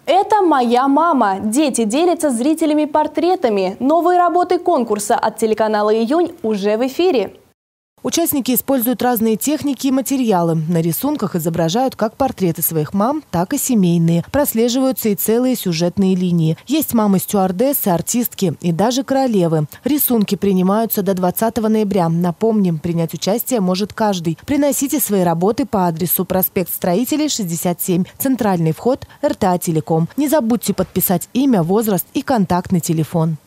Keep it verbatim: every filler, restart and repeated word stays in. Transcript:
Это «Моя мама». Дети делятся с зрителями портретами. Новые работы конкурса от телеканала «Июнь» уже в эфире. Участники используют разные техники и материалы. На рисунках изображают как портреты своих мам, так и семейные. Прослеживаются и целые сюжетные линии. Есть мамы-стюардессы, артистки и даже королевы. Рисунки принимаются до двадцатого ноября. Напомним, принять участие может каждый. Приносите свои работы по адресу проспект Строителей, шестьдесят семь, центральный вход, эр тэ а Телеком. Не забудьте подписать имя, возраст и контактный телефон.